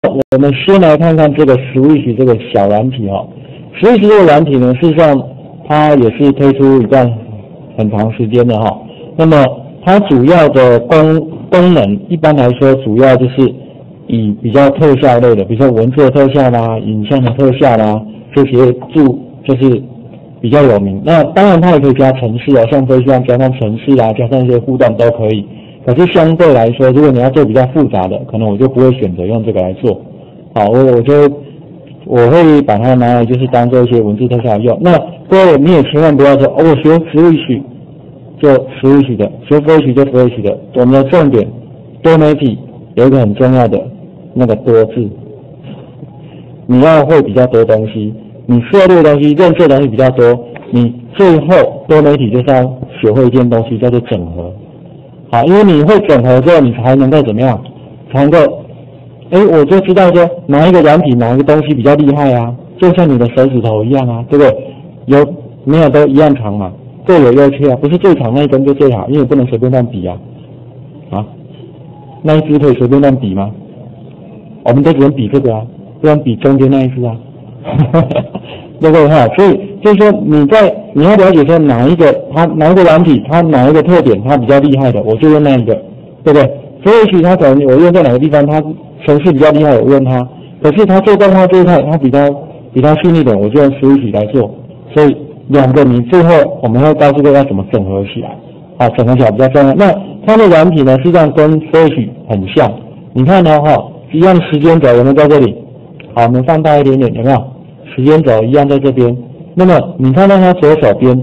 我们先来看看这个 Switch 这个小软体哈。Switch 这个软体呢，事实上它也是推出一段很长时间的哈。那么它主要的功能，一般来说主要就是以比较特效类的，比如说文字的特效啦、影像的特效啦，这些就是比较有名。那当然它也可以加程式像飞机加上程式加上一些互动都可以。可是相对来说，如果你要做比较复杂的，可能我就不会选择用这个来做。好，我会把它拿来就是当做一些文字特效用。那各位你也千万不要说我学 Switch 就 Switch 的，学 Flash 就 Flash 的。我们的重点多媒体有一个很重要的那个多字，你要会比较多东西，你涉猎的东西、认识的东西比较多，你最后多媒体就是要学会一件东西叫做整合。好，因为你会整合之后，你才能够怎么样？才能够，我就知道说哪一个软体哪一个东西比较厉害啊，就像你的手指头一样啊，对不对？有没有都一样长嘛，各有优缺啊，不是最长那一根就最好，因为不能随便乱比啊。啊，那一只可以随便乱比吗？我们都只能比这个啊，不能比中间那一只啊。对不对哈？所以就是说你要了解说哪一个软体它哪一个特点它比较厉害的，我就用那一个，对不对？所以也许它可能我用在哪个地方它程式比较厉害，我用它。可是它做动画这一块它比较细腻的，我就用 Switch 来做。所以两个你最后我们会告诉各位要怎么整合起来，啊，整合起来比较重要。那它的软体呢，实际上跟 Switch 很像。你看呢一样时间轴有没有在这里？好，我们放大一点点，有没有？时间轴一样在这边。那么你看到它左手边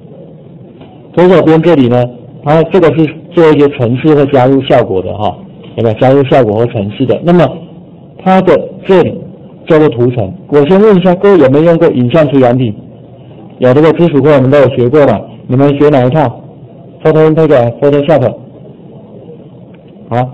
这里呢，它这个是做一些程式或加入效果的有没有加入效果或程式的？那么它的这里叫做图层。我先问一下各位有没有用过影像处理软体？有，这个基础课我们都有学过嘛？你们学哪一套 ？Photoshop。好，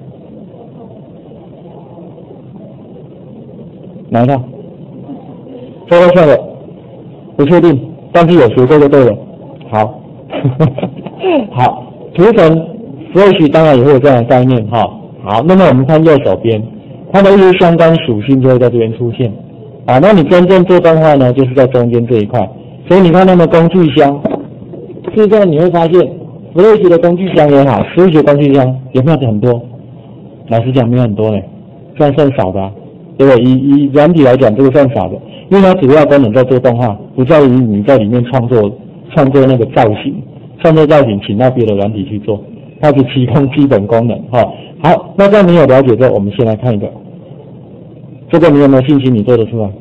哪一套？Photoshop 不确定，但是有学过就对了。好，好，图层 Flash 当然也会有这样的概念好，那么我们看右手边，它的一些相关属性就会在这边出现。那你真正做动画呢，就是在中间这一块。所以你看它的工具箱，事实上你会发现 Flash 的工具箱也好 ，Switch 的工具箱有没有很多？老实讲没有很多嘞，算少的对不对？以软体来讲，这个算少的，因为它主要功能在做动画，不在于你在里面创作那个造型，创作造型请到别的软体去做，它是提供基本功能好，那这样你有了解之后，我们先来看一个，这个你有没有信心你做得出来？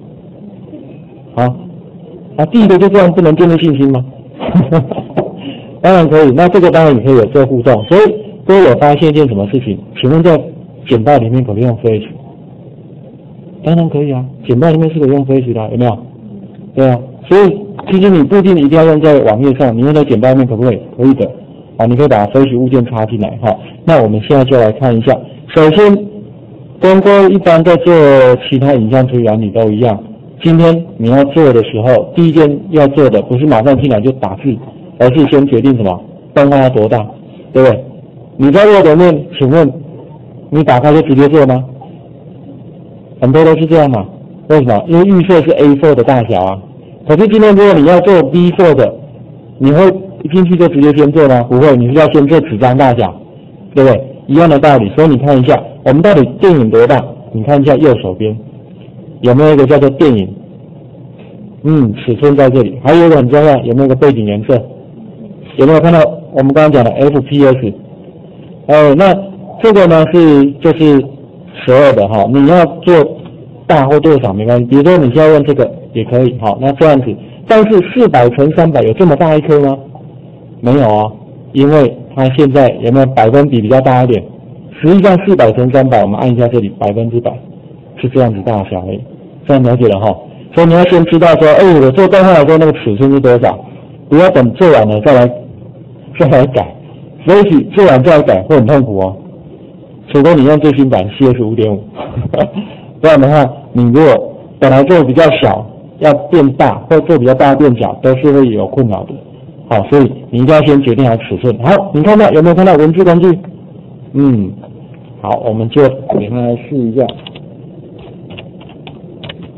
第一个就这样不能建立信心吗？当然可以，那这个当然也可以有做互动，所以各位有发现一件什么事情？请问在简报里面可不可以用 Flash？ 当然可以啊，简报里面是可以用 Flash 的，有没有？对啊，所以其实你不一定一定要用在网页上，你用在简报里面可不可以？可以的，你可以把 Flash 物件插进来那我们现在就来看一下，首先跟各位一般在做其他影像处理软体都一样。今天你要做的时候，第一件要做的不是马上进来就打字，而是先决定什么动画要多大，对不对？你在Word里面，请问你打开就直接做吗？很多都是这样嘛？为什么？因为预设是 A4 的大小啊。可是今天如果你要做 B4 的，你会一进去就直接先做吗？不会，你是要先做纸张大小，对不对？一样的道理。所以你看一下，我们到底电影多大？你看一下右手边。有没有一个叫做电影？尺寸在这里。还有一个很重要，有没有一个背景颜色？有没有看到我们刚刚讲的 FPS？那这个呢就是12的你要做大或做小没关系。比如说你现在用这个也可以那这样子。但是400×300有这么大一颗吗？没有因为它现在有没有百分比比较大一点？实际上400×300，我们按一下这里100%是这样子大小而已。这样了解了所以你要先知道说，我做动画的时候那个尺寸是多少，不要等做完了再来改，所以做完再来改会很痛苦除非你用最新版 CS5.5 不然的话，你如果本来做比较小要变大，或做比较大变小，都是会有困扰的。所以你一定要先决定好尺寸。好，你看到有没有看到文字工具？好，我们就给它来试一下。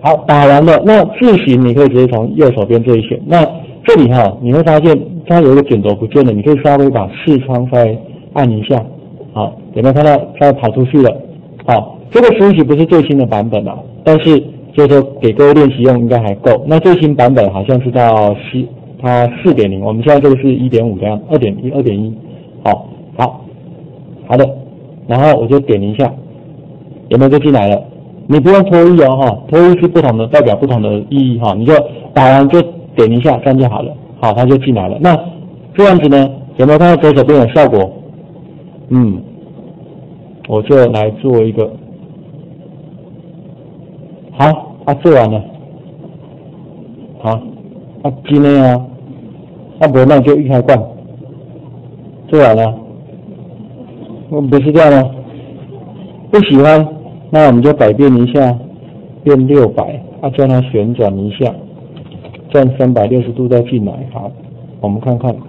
好，打完了，那字形你可以直接从右手边这里选。那这里哈，你会发现它有一个卷轴不见了，你可以稍微把视窗稍微按一下，好，有没有看到它跑出去了？好，这个实习不是最新的版本啊，但是就是说给各位练习用应该还够。那最新版本好像是到它 4.0， 我们现在这个是 1.5 这样 2.1， 好的，然后我就点一下，有没有就进来了？你不用脱衣哦哈，脱衣是不同的，代表不同的意义哈，你就打完就点一下，这样就好了，好，它就进来了。那这样子呢，有没有看到左手边有效果？我就来做一个，好，做完了，好，今天啊，不那就一开罐，做完了，不是这样吗？不喜欢。那我们就改变一下，变600，叫它旋转一下，转360度再进来。好，我们看看，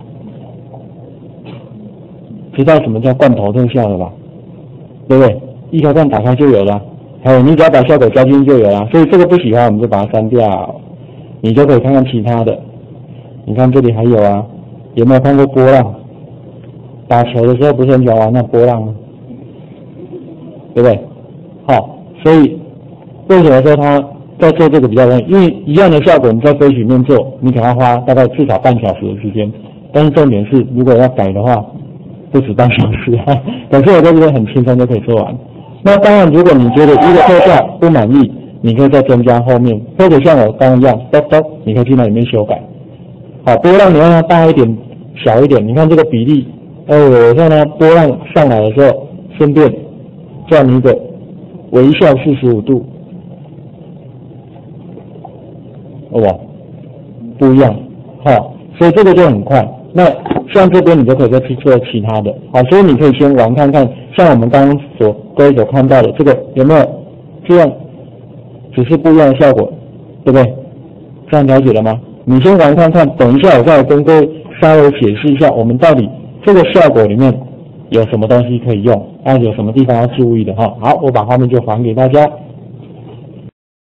知道什么叫罐头特效了吧？对不对？一开罐打开就有了，还有你只要把效果加进去就有了。所以这个不喜欢我们就把它删掉，你就可以看看其他的。你看这里还有啊，有没有看过波浪？打球的时候不是很喜欢玩那波浪吗？对不对？好，所以为什么说他在做这个比较容易？因为一样的效果你在飞曲面做，你可能要花大概至少半小时的时间。但是重点是，如果要改的话，不止半小时啊。可是我在这边很轻松就可以做完。那当然，如果你觉得一个特效不满意，你可以再增加后面，或者像我刚刚一样，你可以进来里面修改。好，波浪你让它大一点、小一点，你看这个比例，我让它波浪上来的时候，顺便转一个。微笑45度，哇，不一样，好，所以这个就很快。那像这边你就可以再去做其他的，好，所以你可以先玩看看，像我们刚刚各位所看到的这个有没有这样，只是不一样的效果，对不对？这样了解了吗？你先玩看看，等一下我再来跟各位稍微解释一下，我们到底这个效果里面有什么东西可以用，有什么地方要注意的哈。好，我把画面就还给大家。